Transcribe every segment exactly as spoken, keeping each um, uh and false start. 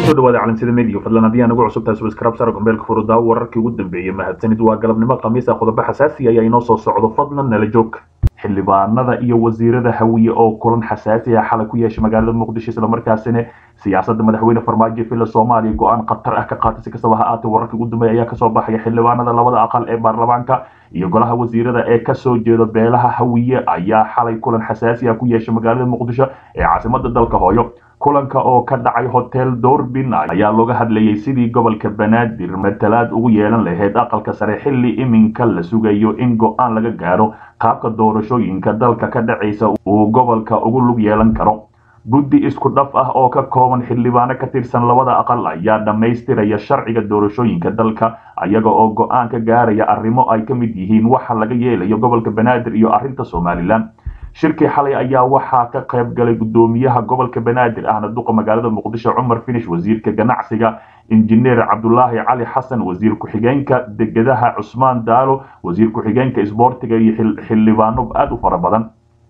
kusoo dhawaada caalamsida media fadlan haddii aan ugu cusub tahay subscribe sar gombeelka furuda wararkii ugu dambeeyay mahadsanid waa galabnimo khamiis ah qodobo xasaasi ah ayaa inoo soo socdo fadlan nala joog xildhibaanada iyo wasiirada hawiye oo kulan xasaasi ah xalay ku yeeshay magaalada muqdisho isla markaasina siyaasadda madaxweyne farmaajo fila Soomaaliya go'aan qatar ah ka qaatay si kastaba ha ahaatee wararkii ugu dambeeyay ayaa ka soo baxaya xildhibaanada labada aqal ee baarlamaanka iyo golaha wasiirada ee ka soo jeeda beelaha hawiye ayaa xalay kulan xasaasi ah ku yeeshay magaalada muqdisho ee caasimadda dalka hooyo kulanka oo ka dhacay hotel Doorbin ayaa looga hadlayay sidii gobolka Banaadir matalaad ugu yeelan lahayd aqalka sare xilli iminka la sugayo in go'aan laga gaaro qaabka doorashooyinka dalka ka dhacaysa uu gobolka ugu lug yeelan karo guddi isku dhaf ah oo ka kooban xildhibaano ka tirsan labada aqal ayaa dhamaystiraya sharciga doorashooyinka dalka ayaga oo go'aan ka gaaraya arrimo ay ka mid yihiin waxa laga yeelayo gobolka Banaadir iyo arrinta Soomaaliland shirkii xalay ayaa waxaa ka qayb galay gudoomiyaha gobolka Banaadir ahna duqa magaalada Muqdisho Cumar Finish wasiirka ganacsiga injineer Cabdullaahi Cali Xasan wasiir ku-xigeenka degadaha Cusmaan Daalo wasiir ku-xigeenka isboortiga iyo xildhibaano aad u fara badan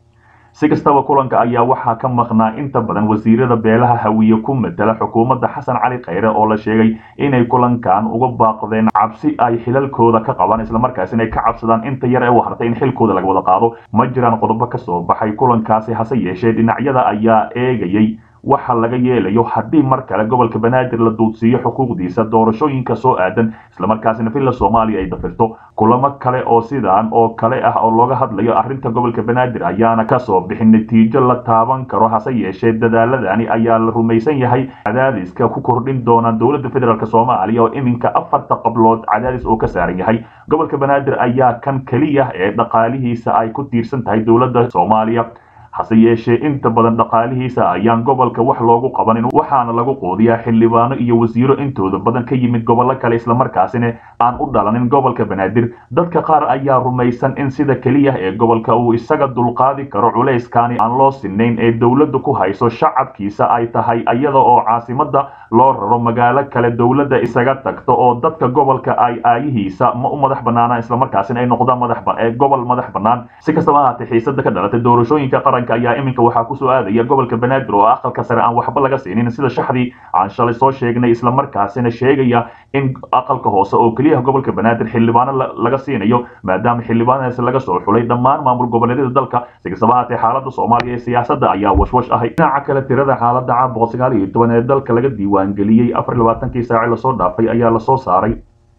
si kastaba kulanka ayaa waxaa ka maqnaa inta badan wasiirada beelaha hawiye ku matala xukuumadda Xasan Cali Khayre oo la sheegay inay kulankan uga baaqdeen cabsi ay xilalkooda ka qabaan isla markaasina ay ka cabsadaan inta yar ee waxartay in xilkooda laga wada qaado ma jiraan qodobo ka soo baxay kulankaasi hase yeeshee dhinacyada ayaa eegayay waxa laga yeelayo haddii mar kale gobolka Banaadir la duudsiyo xuquuqdiisa doorashooyinka soo aadan isla markaasina filla Soomaaliya ay dafirto kulamo kale oo sidaan oo kale ah oo looga hadlayo arrinta gobolka Banaadir ayaana ka soo bixin natiijo la taaban karo hase yeeshee dadaaladani ayaa la rumaysan yahay cadaadiska ku kordhin doona dowladda federaalka Soomaaliya oo iminka afarta qablood cadaadis oo ka saaran yahay gobolka Banaadir ayaa kan kaliya ee dhaqaalihiisa ay ku tiirsan tahay dowladda Soomaaliya hase yeeshee inta badan dhaqaalihiisa ayaan gobolka wax loogu qabanin waxaana lagu qoodiyaa xildhibaano iyo wasiiro intooda badan ka yimid gobollo kale isla markaasina aan u dhalanin gobolka Banaadir dadka qaar ayaa rumaysan in sida kaliya ee gobolka uu isaga dulqaadi karo culayskani aan loo sinayn ee dowladda ku hayso shacabkiisa ay tahay iyada oo caasimadda loo raro magaalo kale dowladda isaga tagto oo dadka gobolka ay aayihiisa ma u madax banaana isla markaasina ay noqdaan madax ee gobol madax banaan si kastaba ha ahaatee xiisadda ka dhalatay doorashooyinka qaranka ayaa iminka waxaa ku soo aadaya gobolka Banaadir oo aqalka sare aan waxba laga siinin sida shaxdii aan shalay soo sheegnay isla markaasina sheegaya in aqalka hoose oo kaliya gobolka Banaadir xildhibaano laga siinayo maadaama xildhibaanadaas laga soo xulay dhammaan maamul goboleedyada dalka si kastaba ha ahaatee xaaladda Soomaaliya ee siyaasadda ayaa washwash ahay dhinaca kale tirada xaaladda caabuqa sagaal iyo toban ee dalka laga diiwaan geliyay afar iyo labaatan saac la soo dhaafay ayaa la soo saaray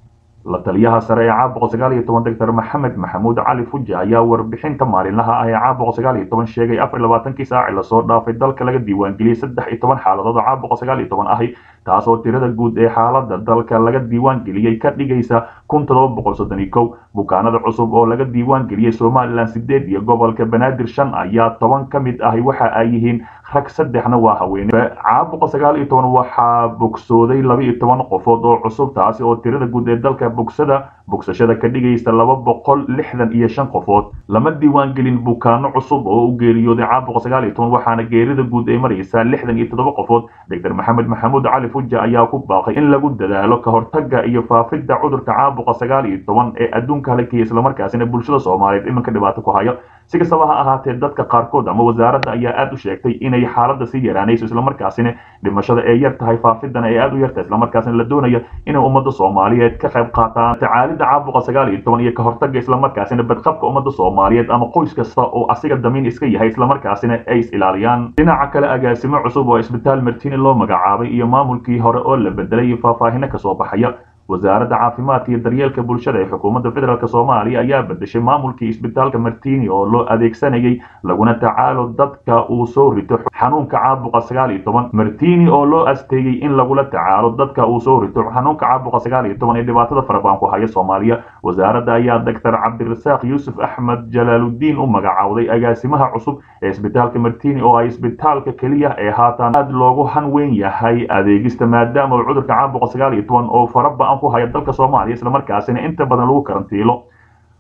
la taliyaha sare ee caabuqa sagaal iyo toban Dr Maxamed Maxamuud Cali Fuji ayaa warbixinta maalinlaha ah ee caabuqa sagaal iyo toban sheegay afar iyo labaatan saac la soo dhaafay dalka laga diiwaan geliyay saddex iyo toban xaaladood oo caabuqa sagaal iyo toban ah taasoo tirada guud ee xaaladda dalka laga diiwaan geliyay ka dhigaysa kun todoba boqol soddon iyo kow bukaanada cusub oo laga diiwaan geliyay Soomaaliland sideed iyo gobolka Banaadir shan ayaa toban ka mid ah waxa ay yihiin rag saddexna waa haween caabuqa sagaal iyo toban waxaa bogsooday laba iyo toban qofood oo cusub taasi oo tirada guud ee dalka bogsada bogsashada ka dhigaysa laba boqol lixdan iyo shan qofood lama diiwaan gelin bukaano cusub oo u geeriyooday caabuqa sagaal iyo toban waxaana geerida guud ay maraysaa lixdan iyo toddoba qofood Dr Maxamed Maxamuud Cali Fuji ayaa ku baaqay in lagu dadaalo ka hortagga iyo faafidda cudurka caabuqa sagaal iyo toban ee adduunka halkii isla markaasina bulshada Soomaaliyeed iminka dhibaato ku hayo si kastaba ha ahaatee dadka qaarkood ama wasaaradda ayaa aad u sheegtay inay xaaladda si yaraanayso isla markaasina dhimashada ay yar tahay faafidana ay aad u yartahay isla markaasina la doonayo inay ummadda Soomaaliyeed ka qayb qaataan tacaalida caabuqa sagaal iyo toban iyo ka hortagga isla markaasina badqabka ummadda Soomaaliyeed ama qoys kasta oo asiga damiin iska yahay isla markaasina ay is ilaaliyaan dhinaca kale agaasimo cusub oo isbitaal Martini loo magacaabay iyo maamulkii hore oo la bedelay faahfaahin ka soo baxaya wasaaradda caafimaadka iyo daryeelka bulshada ee xukuumadda federaalka Soomaaliya ayaa bedeshay maamulkii isbitaalka Martini oo loo adeegsanayay laguna tacaalo dadka uu soo rito xanuunka caabuqa sagaal iyo toban Martini oo loo asteeyay in lagula tacaalo dadka uu soo rito xanuunka caabuqa sagaal iyo toban ee dhibaatada farabadan ku haya Soomaaliya wasaaradda ayaa Dr Cabdirasaaq Yuusuf Axmed Jalaaluddin u magacaawday agaasimaha cusub ee isbitaalka Martini oo ay isbitaalka kaliya ee haatan aad loogu hanweyn yahay adeegista maadaama cudurka caabuqa sagaal iyo toban oo farabaan ku haya dalka Soomaaliya isla markaasina inta badan lagu karantiilo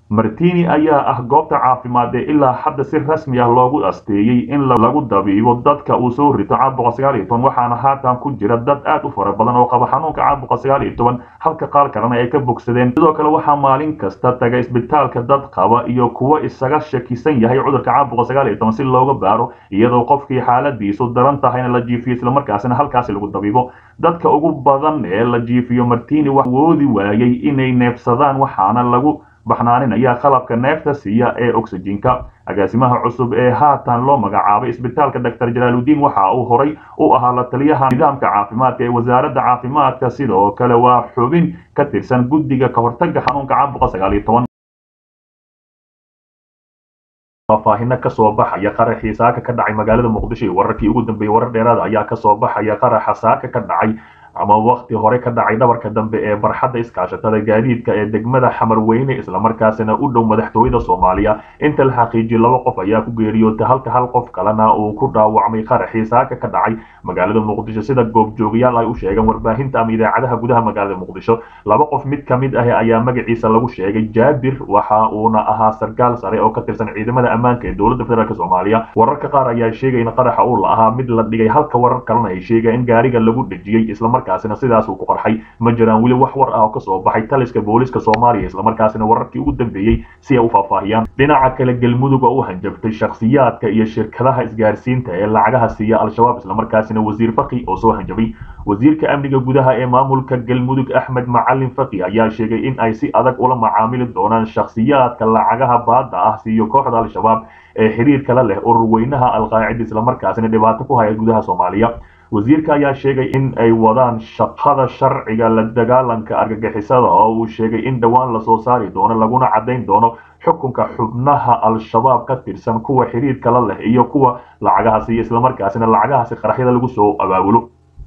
martini ayaa ah goobta caafimaad ee ilaa hadda si rasmi ah loogu asteeyey in lagu dabiibo dadka uu soo rito caabuqa sagaal iyo toban waxaana haatan ku jira dad aad u fara badan oo qaba xanuunka caabuqa sagaal iyo toban halka qaar kalena ay ka bogsadeen sidoo kale waxaa maalin kasta taga isbitaalka dad qaba iyo kuwa isaga shakisan yahay cudurka caabuqa sagaal iyo toban si looga baaro iyadoo qofkii xaaladiisu daran tahayna la jiifiyo islamarkaasina halkaasi lagu dabiibo dadka ugu badan ee la jiifiyo martini wax woodi waayay inay neefsadaan waxaana lagu baxnaaninaya qalabka neefta siiya ee oxygenka agaasimaha cusub ee haatan loo magacaabay isbitaalka doctor Jalaaluddin waxa uu horay u ahaa la taliyaha nidaamka caafimaadka ee wasaaradda caafimaadka sidoo kale waa xubin ka tirsan guddiga ka hortagga xanuunka caabuqa sagaal iyo toban faahfaahin ka soo baxaya qaraxii saaka ka dhacay magaalada Muqdisho wararkii ugu dambeeyay warar dheeraad ayaa ka soo baxaya qaraxa saaka ka dhacay ama waqti hore ka dhacay dhabarka dambe ee barxadda iskaashatada gaadiidka ee degmada Xamarweyne isla markaasina u dhow madaxtooyada Soomaaliya inta la xaqiijiyay laba qof ayaa ku geeriyootay halka hal qof kalena uu ku dhaawacmay qaraxii saaka ka dhacay magaalada Muqdisho sida goobjoogayaal ay u sheegeen warbaahinta ama idaacadaha gudaha magaalada Muqdisho laba qof mid kamid ah ayaa magaciisa lagu sheegay Jaabir waxa uuna ahaa sarkaal sare oo ka tirsan ciidamada ammaanka ee dowladda federaalka Soomaaliya wararka qaar ayaa sheegay in qaraxa uu la ahaa mid la dhigay halka warar kalena ay sheegeen in gaariga lagu dhajiyay isla markaasina sidaas uu ku qarxay ma jiraan wili wax war ah oo ka soo baxay taliska booliska Soomaaliya isla markaasina wararkii ugu dambeeyay si ay u faahfaahiyaan dhinaca kale galmudug oo u hanjabtay shakhsiyaadka iyo shirkadaha isgaarsiinta ee lacagaha siiya al-shabaab isla markaasina wasiir faqi oo soo hanjabay wasiirka amniga gudaha ee maamulka galmudug Axmed Macalin Faqi ayaa sheegay in ay si adag ula macaamili doonaan shakhsiyaadka lacagaha baadda ah siiyo kooxda al-shabaab ee xiriirka la leh urur weynaha al-qaacida isla markaasina dhibaato ku haya gudaha Soomaaliya wasiirka ayaa sheegay in ay wadaan shaqada sharciga la dagaalanka argagixisada oo uu sheegay in dhawaan la soo saari doono laguna cadeyn doono xukunka xubnaha al-shabaab ka tirsan kuwa xiriirka la leh iyo kuwa lacagahaasi isla markaasina lacagahaasi qaraxyada lagu soo abaabulo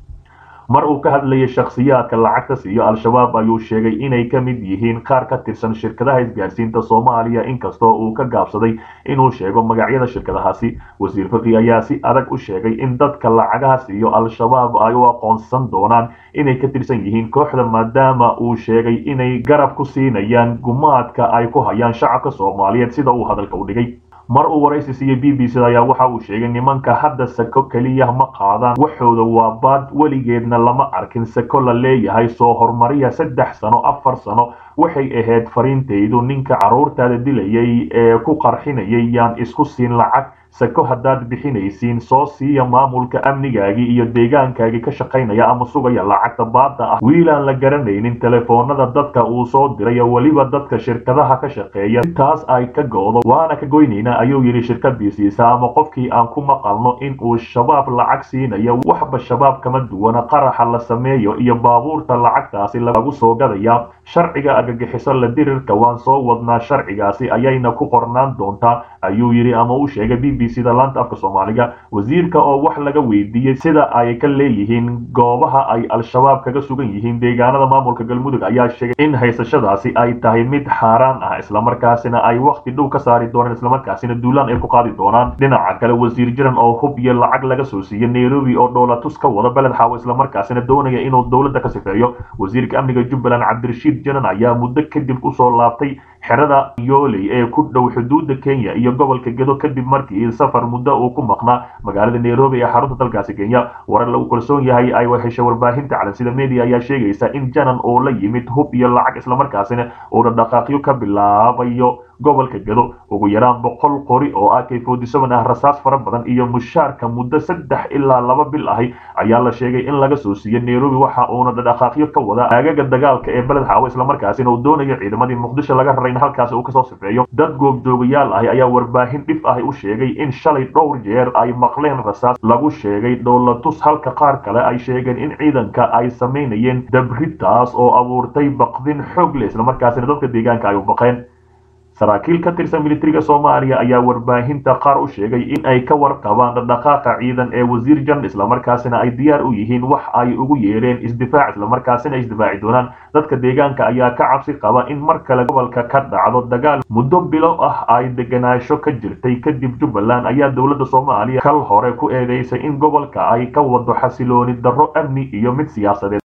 mar uu ka hadlayay shakhsiyaadka lacagta siiyo al-shabaab ayuu sheegay inay ka mid yihiin qaar ka tirsan shirkadaha isgaarsiinta Soomaaliya inkastoo uu ka gaabsaday inuu sheego magacyada shirkadahaasi wasiir Faqi ayaa si adag u sheegay in dadka lacagaha siiyo al-shabaab ay u aqoonsan doonaan inay ka tirsan yihiin kooxda maadaama uu sheegay inay garab ku siinayaan gumaadka ay ku hayaan shacabka Soomaaliyeed sida uu hadalka u dhigay mar uu waraysi siiyay B B C ayaa waxa uu sheegay nimanka hadda sako kaliya ma qaadaan waxooda waa baad weligeedna lama arkin sako la leeyahay soo hormariya saddex sano afar sano waxay ahayd fariintaydu ninka caruurtaada dilayay ee ku qarxinayay yaan isku siin lacag sako haddaad bixinaysiin soo siiya maamulka amnigaagii iyo deegaankaagii ka shaqaynaya ama sugaya lacagta baadda ah wiilaan la garanaynin telefoonada dadka uu soo diray weliba dadka shirkadaha ka shaqeeya taas ay ka goodo waana ka goynaynaa ayuu yiri shirkadiisa ama qofkii aan ku maqalno in uu shabaab lacag siinayo waxba shabaab kama duwana qaraxa la sameeyo iyo baabuurta lacagtaasi lagu soo gadaya sharciga argagixiso la dirirka waan soo wadnaa sharcigaasi ayayna ku qornaan doontaa ayuu yiri ama uu sheegay B B C da laanta afka Soomaaliga wasiirka oo wax laga weydiiyay sida ay ka leeyihiin goobaha ay al-shabaab kaga sugan yihiin deegaanada maamulka galmudug ayaa sheegay in haysashadaasi ay tahay mid xaaraan ah isla markaasina ay waqti dhow ka saari doonaan isla markaasina duulaan ay ku qaadi doonaan dhinaca kale wasiir jiran oo hub iyo lacag laga soo siiyay Nairobi oo dowlatus ka wada balad xaw isla markaasina doonaya inuu dowladda ka sifeeyo wasiirka amniga Jubbaland Cabdirashiid Janan ayaa muddo kadib u soo laabtay xerada Yooley ee ku dhow xuduudda Kenya iyo gobolka Gedo kadib markii safar muddo uu ku maqnaa magaalada Nairobi ee xarunta dalkaasi Kenya warar lagu kalsoon yahay ay waxay warbaahinta calansida media ayaa sheegaysa in Janan oo la yimid hub iyo lacag isla markaasina uu dhaqaaqyo ka bilaabayo gobolka Gedo ugu yaraan boqol qori oo A K forty seven ah rasaas fara badan iyo mushaarka muddo saddex ilaa laba bil ah ayaa la sheegay in laga soo siiyay Nairobi waxa uuna dhaqaaqyo ka wada aagaga dagaalka ee balad xawa isla markaasina uu doonayo ciidamadii Muqdisho laga raray halkaas uu ka soo sifeeyo dad goobjoogayaal ah ayaa warbaahin dhif ah u sheegay in shalay dhowr jeer ay maqleen rasaas lagu sheegay dowlatus halka qaar kale ay sheegeen in ciidanka ay sameynayeen dabritaas oo abuurtay baqdin xoog leh isla markaasina dadka deegaanka ay u baqeen saraakiil ka tirsan militariga Soomaaliya ayaa warbaahinta qaar u sheegay in ay ka warqabaan dhaqaaqa ciidan ee wasiir Jan isla markaasina ay diyaar u yihiin wax ay ugu yeereen isdifaac isla markaasina isdifaaci doonaan dadka deegaanka ayaa ka cabsi qaba in mar kale gobolka ka dhacdo dagaal muddo bilo ah ay deganaansho ka jirtay kadib Jubbaland ayaa dowladda Soomaaliya kal hore ku eedeysay in gobolka ay ka wado xasilooni darro amni iyo mid siyaasadeed